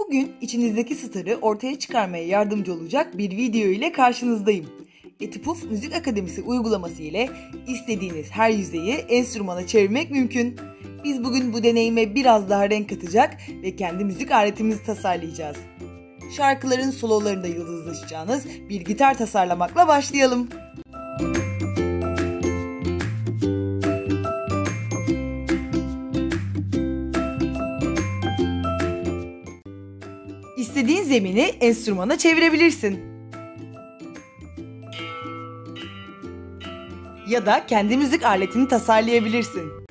Bugün içinizdeki starı ortaya çıkarmaya yardımcı olacak bir video ile karşınızdayım. Etipuf Müzik Akademisi uygulaması ile istediğiniz her yüzeyi enstrümana çevirmek mümkün. Biz bugün bu deneyime biraz daha renk katacak ve kendi müzik aletimizi tasarlayacağız. Şarkıların sololarında yıldızlaşacağınız bir gitar tasarlamakla başlayalım. İstediğin zemini enstrümana çevirebilirsin. Ya da kendi müzik aletini tasarlayabilirsin.